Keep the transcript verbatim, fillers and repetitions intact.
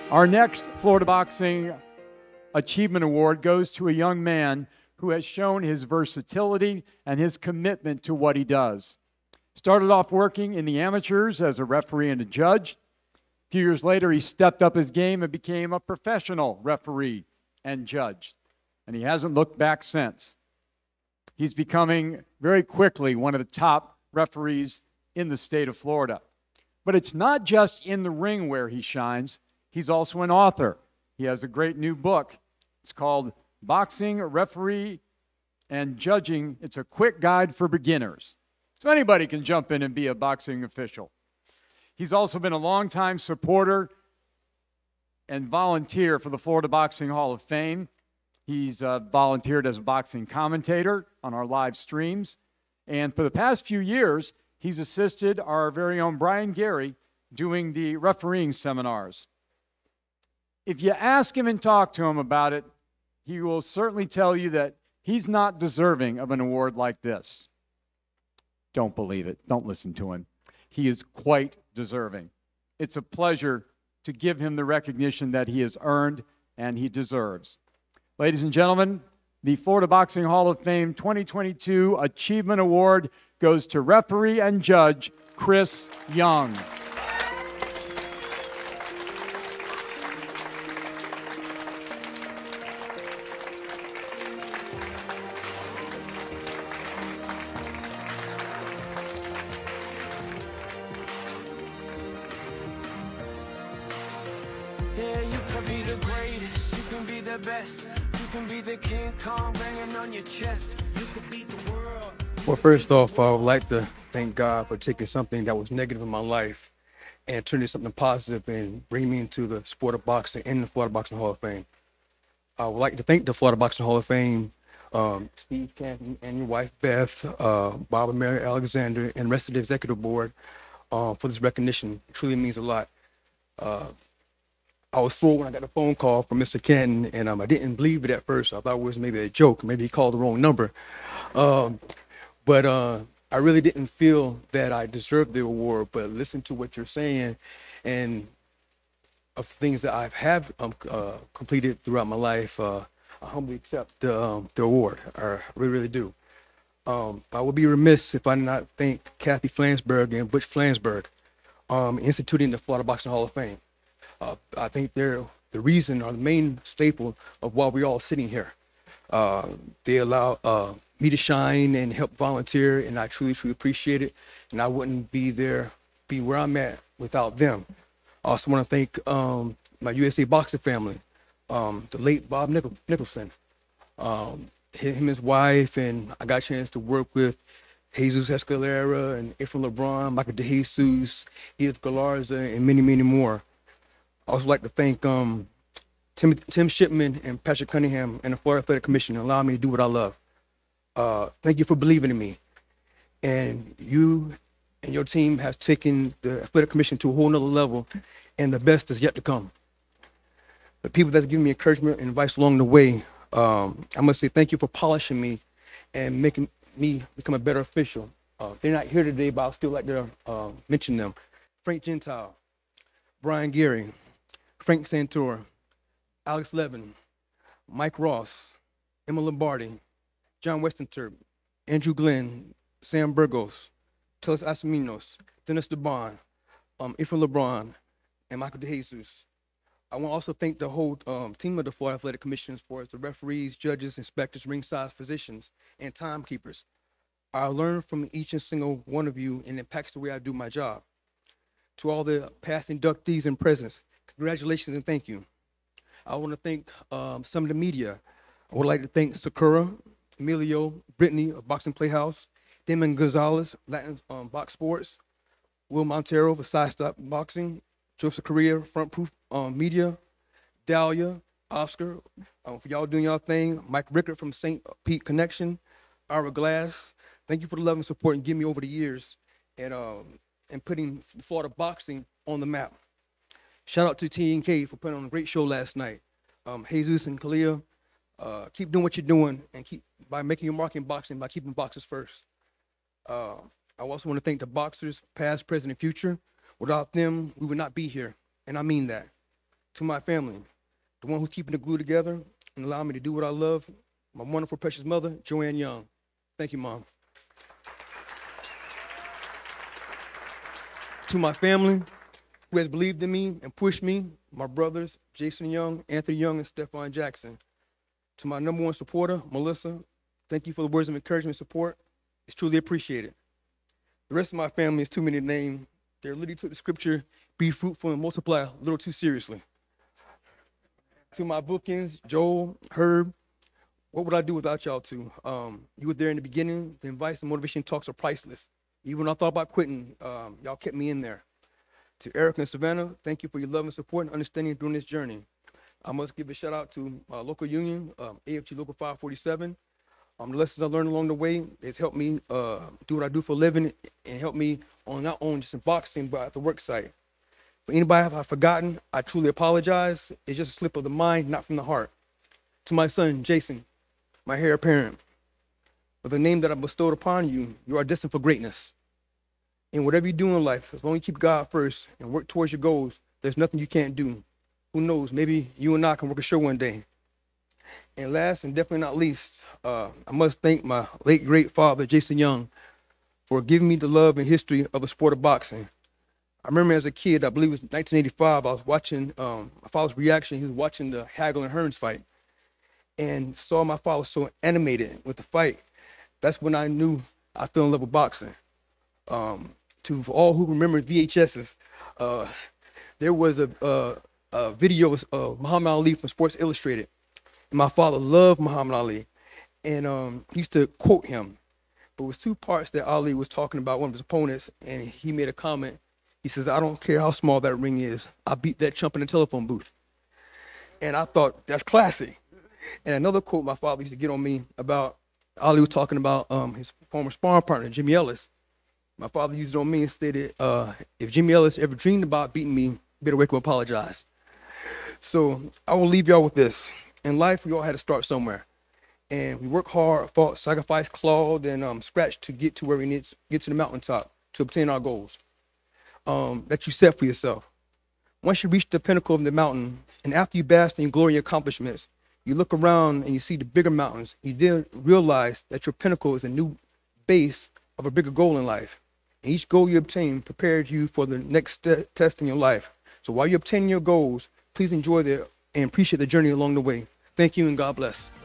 Our next Florida Boxing Achievement Award goes to a young man who has shown his versatility and his commitment to what he does. Started off working in the amateurs as a referee and a judge. A few years later, he stepped up his game and became a professional referee and judge. And he hasn't looked back since. He's becoming very quickly one of the top referees in the state of Florida. But it's not just in the ring where he shines. He's also an author. He has a great new book. It's called Boxing, Referee, and Judging. It's a quick guide for beginners. So anybody can jump in and be a boxing official. He's also been a longtime supporter and volunteer for the Florida Boxing Hall of Fame. He's uh, volunteered as a boxing commentator on our live streams. And for the past few years, he's assisted our very own Brian Gary doing the refereeing seminars. If you ask him and talk to him about it, he will certainly tell you that he's not deserving of an award like this. Don't believe it. Don't listen to him. He is quite deserving. It's a pleasure to give him the recognition that he has earned and he deserves. Ladies and gentlemen, the Florida Boxing Hall of Fame twenty twenty-two Achievement Award goes to referee and judge Chris Young. Yeah, you can be the greatest, you can be the best, you can be the King Kong banging on your chest, you could beat the world. Well, first off, I would like to thank God for taking something that was negative in my life and turning it something positive and bringing me into the sport of boxing and the Florida Boxing Hall of Fame. I would like to thank the Florida Boxing Hall of Fame, um, Steve Canton and your wife, Beth, uh, Bob and Mary Alexander, and the rest of the executive board uh, for this recognition. It truly means a lot. Uh, I was thrilled when I got a phone call from Mister Canton, and um, I didn't believe it at first. I thought it was maybe a joke. Maybe he called the wrong number. Um, but uh, I really didn't feel that I deserved the award. But listen to what you're saying, and of things that I have um, uh, completed throughout my life, uh, I humbly accept the, um, the award. I really, really do. Um, I would be remiss if I did not thank Kathy Flansburgh and Butch Flansburgh um, instituting the Florida Boxing Hall of Fame. Uh, I think they're the reason or the main staple of why we're all sitting here. Uh, they allow uh, me to shine and help volunteer, and I truly, truly appreciate it. And I wouldn't be there, be where I'm at without them. I also want to thank um, my U S A Boxing family, um, the late Bob Nichol Nicholson, um, him and his wife, and I got a chance to work with Jesus Escalera and Efrain LeBron, Michael DeJesus, Edith Galarza, and many, many more. I also like to thank um, Tim, Tim Shipman and Patrick Cunningham and the Florida Athletic Commission for allowing me to do what I love. Uh, thank you for believing in me. And you and your team has taken the Athletic Commission to a whole nother level, and the best is yet to come. The people that's given me encouragement and advice along the way, um, I must say thank you for polishing me and making me become a better official. Uh, they're not here today, but I'll still like to uh, mention them. Frank Gentile, Brian Geary, Frank Santora, Alex Levin, Mike Ross, Emma Lombardi, John Westenterp, Andrew Glenn, Sam Burgos, Teles Asaminos, Dennis DeBon, um, Efrain LeBron, and Michael DeJesus. I want to also thank the whole um, team of the Florida Athletic Commission for the referees, judges, inspectors, ringside physicians, and timekeepers. I learned from each and single one of you, and it impacts the way I do my job. To all the past inductees and presents, congratulations and thank you. I want to thank um, some of the media. I would like to thank Sakura, Emilio, Brittany of Boxing Playhouse, Damon Gonzalez, Latin um, Box Sports, Will Montero for Side Stop Boxing, Joseph Correa, Front Proof um, Media, Dahlia, Oscar, um, for y'all doing y'all thing, Mike Rickard from Saint Pete Connection, Ira Glass. Thank you for the love and support and giving me over the years, and um, and putting Florida boxing on the map. Shout out to T N K for putting on a great show last night. Um, Jesus and Kalia, uh, keep doing what you're doing, and keep by making your mark in boxing by keeping boxers first. Uh, I also want to thank the boxers, past, present, and future. Without them, we would not be here, and I mean that. To my family, the one who's keeping the glue together and allowing me to do what I love, my wonderful, precious mother, Joanne Young. Thank you, Mom. To my family, who has believed in me and pushed me, my brothers, Jason Young, Anthony Young, and Stephon Jackson. To my number one supporter, Melissa, thank you for the words of encouragement and support. It's truly appreciated. The rest of my family is too many to name. They literally took the scripture, be fruitful and multiply, a little too seriously. To my bookends, Joel, Herb, what would I do without y'all two? Um, you were there in the beginning. The advice and motivation talks are priceless. Even when I thought about quitting, um, y'all kept me in there. To Eric and Savannah, thank you for your love and support and understanding during this journey. I must give a shout out to my local union, um, A F G Local five forty-seven. Um, the lessons I learned along the way has helped me uh, do what I do for a living and helped me on not only just in boxing, but at the work site. For anybody have I forgotten, I truly apologize. It's just a slip of the mind, not from the heart. To my son, Jason, my heir apparent, with the name that I bestowed upon you, you are destined for greatness. And whatever you do in life, as long as you keep God first and work towards your goals, there's nothing you can't do. Who knows, maybe you and I can work a show one day. And last and definitely not least, uh, I must thank my late great father, Jason Young, for giving me the love and history of the sport of boxing. I remember as a kid, I believe it was nineteen eighty-five, I was watching um, my father's reaction. He was watching the Hagel and Hearns fight and saw my father so animated with the fight. That's when I knew I fell in love with boxing. Um, to for all who remember V H S's, uh, there was a, a, a video of Muhammad Ali from Sports Illustrated. And my father loved Muhammad Ali, and um, he used to quote him. But it was two parts that Ali was talking about one of his opponents, and he made a comment. He says, "I don't care how small that ring is. I beat that chump in the telephone booth." And I thought, that's classic. And another quote my father used to get on me about, Ali was talking about um, his former sparring partner, Jimmy Ellis. My father used it on me and stated, uh, if Jimmy Ellis ever dreamed about beating me, you better wake up and apologize. So I will leave y'all with this. In life, we all had to start somewhere. And we work hard, fought, sacrificed, clawed, and um, scratched to get to where we need to get to the mountaintop to obtain our goals um, that you set for yourself. Once you reach the pinnacle of the mountain, and after you bask in your glory and accomplishments, you look around and you see the bigger mountains. You then realize that your pinnacle is a new base of a bigger goal in life. And each goal you obtain prepares you for the next st- test in your life. So while you're obtaining your goals, please enjoy the and appreciate the journey along the way. Thank you and God bless.